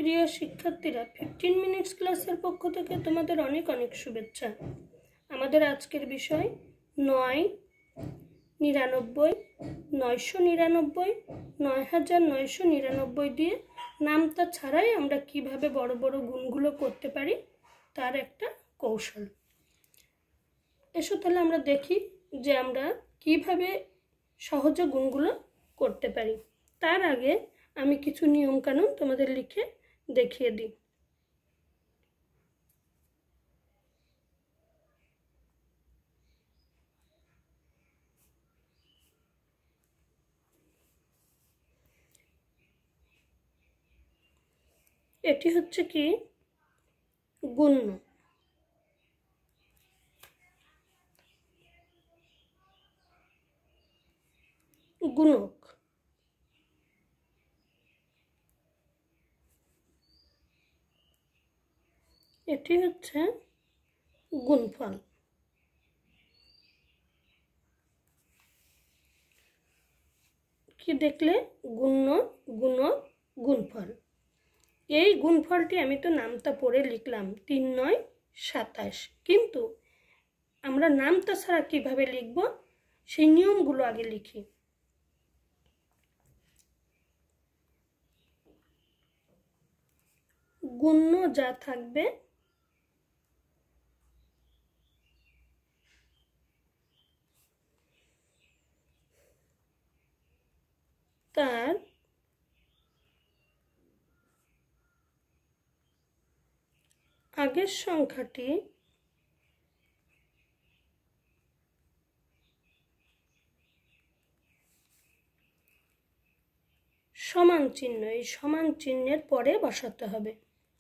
প্রিয় শিক্ষার্থীরা, 15 মিনিটস ক্লাসের পক্ষ থেকে তোমাদের অনেক অনেক শুভেচ্ছা। আমাদের আজকের বিষয় 9, 99, 999, 9999 দিয়ে নামতা ছাড়াই আমরা কিভাবে বড় বড় গুণগুলো করতে পারি তার একটা কৌশল। এসো তাহলে আমরা দেখি যে আমরা কিভাবে সহজে গুণগুলো করতে পারি। তার আগে আমি কিছু নিয়মকানুন তোমাদের লিখে দেখিয়ে দিই। এটি হচ্ছে কি গুণ্য। গুণক। এটি হচ্ছে গুণফল। কি দেখলে? গুণ্য, গুণক, গুণফল। এই গুণফলটি আমি তো নামতা পড়ে লিখলাম 3 9 27, কিন্তু আমরা নামতা ছাড়া কিভাবে লিখব সেই নিয়মগুলো আগে লিখি। গুণ্য যা থাকবে তার আগের সংখ্যাটি সমান চিহ্ন, এই সমান চিহ্নের পরে বসাতে হবে।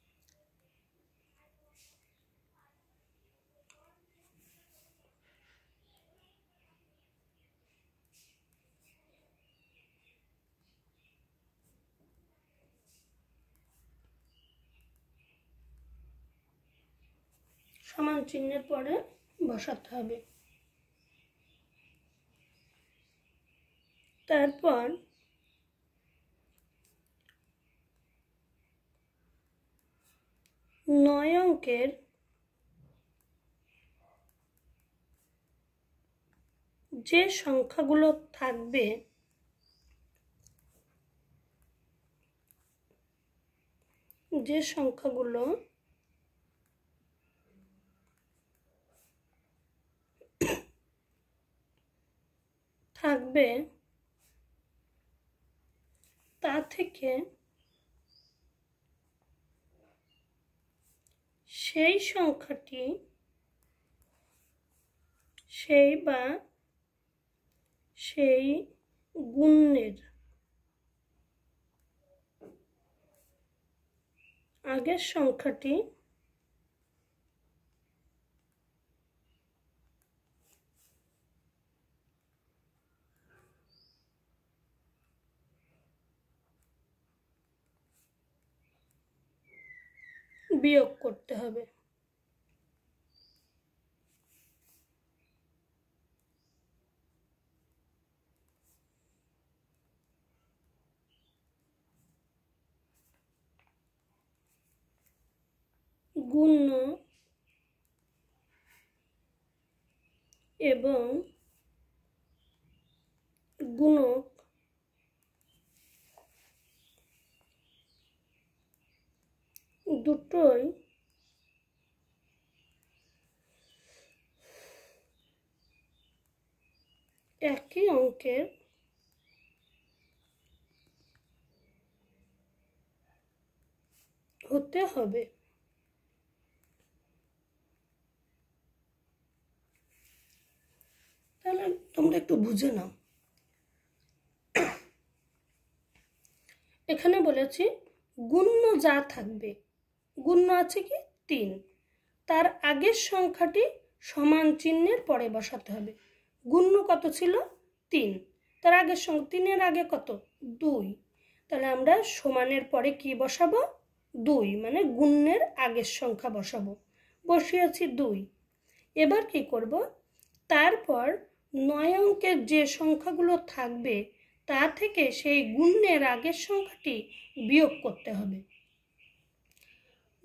সমান চিহ্নের পরে বসাতে হবে। তারপর 9 অঙ্কের যে সংখ্যাগুলো থাকবে তা থেকে সেই সংখ্যাটি সেই গুণের আগের সংখ্যাটি বিয়োগ করতে হবে। গুণ্য এবং গুণক দুটোই একই অঙ্কের হতে হবে। তাহলে তোমরা একটু বুঝে নাও। এখানে বলেছি গুণ্য যা থাকবে, গুণ্য আছে কি 3, তার আগের সংখ্যাটি সমান চিহ্নের পরে বসাতে হবে। গুণ্য কত ছিল? 3, তার আগের সংখ্যা 3 এর আগে কত? 2, তাহলে আমরা সমানের পরে কি বসাবো? 2, মানে গুণ্যের আগের সংখ্যা বসাবো। বসিয়েছি 2। এবার কি করব? তারপর 9 অঙ্কের যে সংখ্যাগুলো থাকবে তা থেকে সেই গুণ্যের আগের সংখ্যাটি বিয়োগ করতে হবে।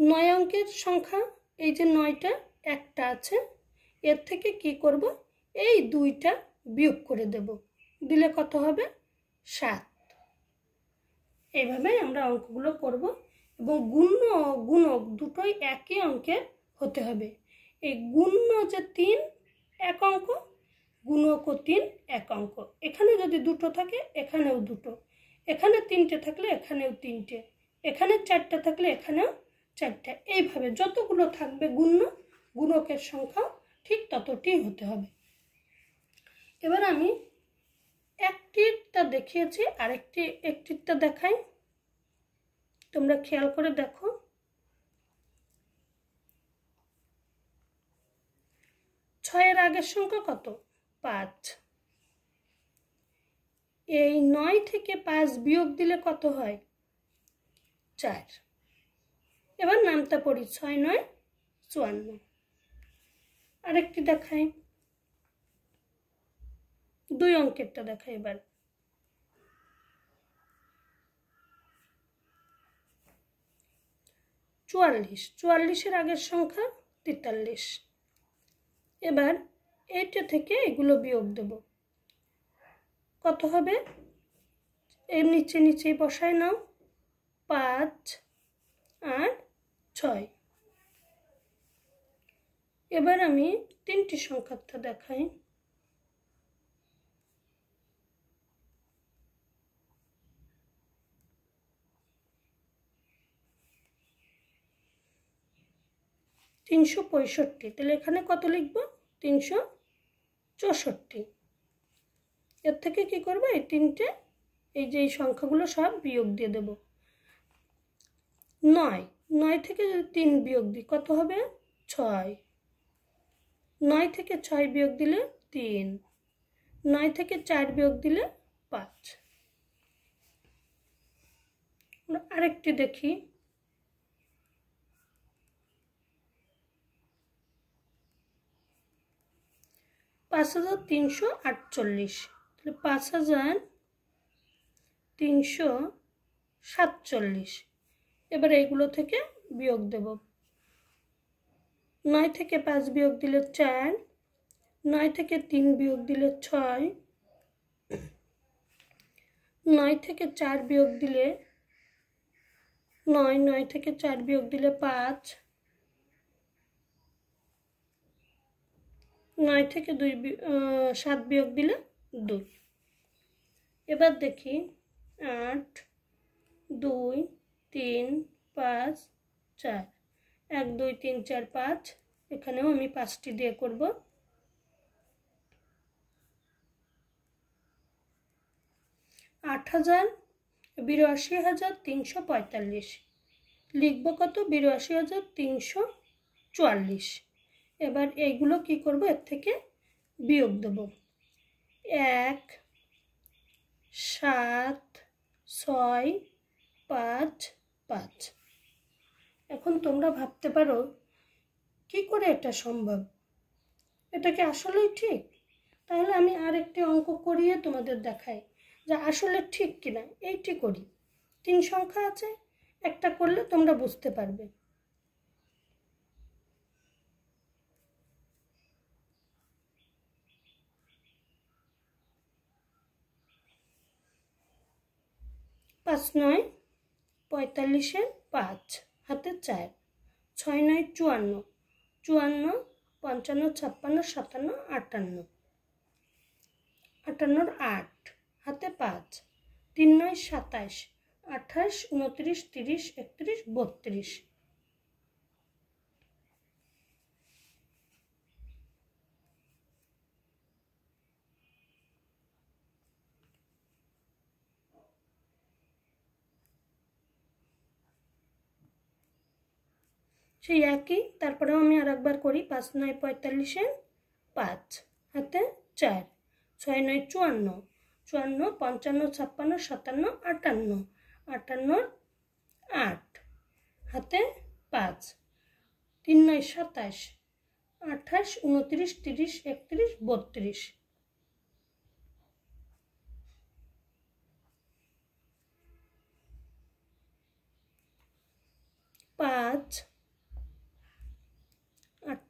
9 অঙ্কের সংখ্যা, এই যে 9টা একটা আছে, এর থেকে কি করব, এই 2টা বিয়োগ করে দেব, দিলে কত হবে 7। এইভাবে আমরা অঙ্কগুলো করব এবং গুণ্য ও গুণক দুটোই একই অঙ্কের হতে হবে। এই গুণ্য যে 3 এক অঙ্ক, গুণকও 3 এক অঙ্ক। এখানে যদি দুটো থাকে এখানেও দুটো, এখানে 3টে থাকলে এখানেও 3টে, এখানে 4টে থাকলে এখানেও 4টে। এইভাবে যতগুলো থাকবে গুণ্য, গুণকের সংখ্যাও ঠিক ততটি হতে হবে। এবার আমি একটিটা দেখিয়েছি, একটিটা দেখাই, তোমরা খেয়াল করে দেখো। 6 আগের সংখ্যা কত, 5। এই 9 থেকে 5 বিয়োগ দিলে কত হয়, 4। এবার নামটা পড়ি, 6 9 54। আরেকটি দেখাই, 2 অঙ্কেরটা দেখাই। এবার 44 আগের সংখ্যা 43। এবার এইটা থেকে এগুলো বিয়োগ দেব, কত হবে, এর নিচে নিচেই বসায় নাও, 5 আর 6। এবার আমি 3টি সংখ্যাটা দেখাই। 365, তাহলে এখানে কত লিখব, 364। এর থেকে কি করব, এই 3টে, এই যে এই সংখ্যাগুলো সব বিয়োগ দিয়ে দেব। 9 থেকে যদি 3 বিয়োগ দিই কত হবে, 6। 9 থেকে 6 বিয়োগ দিলে 3। 9 থেকে 4 বিয়োগ দিলে 5। আরেকটি দেখি, 5348, তাহলে 5347। এবার এইগুলো থেকে বিয়োগ দেব। 9 থেকে 5 বিয়োগ দিলে 4, 9 থেকে 3 বিয়োগ দিলে 6, 9 থেকে 4 বিয়োগ দিলে 9, 9 থেকে 4 বিয়োগ দিলে 5, 9 থেকে 7 বিয়োগ দিলে 2। এবার দেখি 8 2 3 5 4, 1 2 3 4 5, এখানেও আমি 5টি দিয়ে করব। 82,345 লিখব কত, 82,344। এবার এইগুলো কি করব, এর থেকে বিয়োগ দেব, 1 7 6 5 5। এখন তোমরা ভাবতে পারো কি করে এটা সম্ভব, এটা কি আসলেই ঠিক? তাহলে আমি আরেকটি অঙ্ক করিয়ে তোমাদের দেখাই যে আসলে ঠিক কিনা। এইটি করি, 3 সংখ্যা আছে, একটা করলে তোমরা বুঝতে পারবে। পাঁচ 9 45, 5 হাতে 4, 6 9 54, 54 55 56 57 58, 58 8 হাতে 5, 3 9 27, 28 29 30 31 32। সেই একই, তারপরেও আমি আর একবার করি, 5 9 45, 5 হাতে 4, 6 9 54, 54 55 56 57 58, 58 8 হাতে 5, 3 9 27, 28 29 30 31 32। 5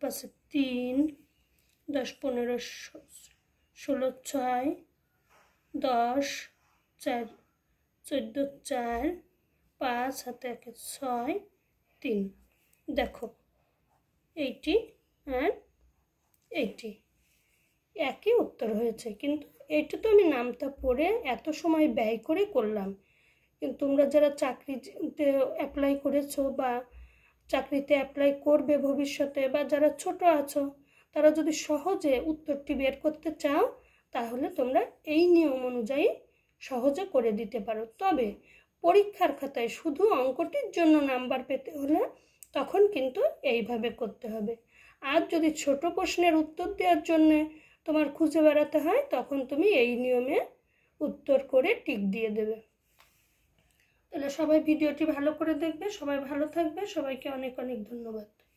5 3, 10 15 16 6, 10 4 14 4, 5 7 1 6 3। দেখো 80 আর 80 একই উত্তর হয়েছে, কিন্তু এটা তো আমি নামটা পড়ে এত সময় ব্যয় করে করলাম। কিন্তু তোমরা যারা চাকরিতে অ্যাপ্লাই করেছো বা চাকরিতে অ্যাপ্লাই করবে ভবিষ্যতে, বা যারা ছোট আছো, তারা যদি সহজে উত্তরটি বের করতে চাও তাহলে তোমরা এই নিয়ম অনুযায়ী সহজে করে দিতে পারো। তবে পরীক্ষার খাতায় শুধু অঙ্কটির জন্য নাম্বার পেতে হলে তখন কিন্তু এইভাবে করতে হবে। আর যদি ছোট প্রশ্নের উত্তর দেওয়ার জন্য তোমার খুঁজে বেড়াতে হয় তখন তুমি এই নিয়মে উত্তর করে টিক দিয়ে দেবে। তাহলে সবাই ভিডিওটি ভালো করে দেখবে, সবাই ভালো থাকবে, সবাইকে অনেক অনেক ধন্যবাদ।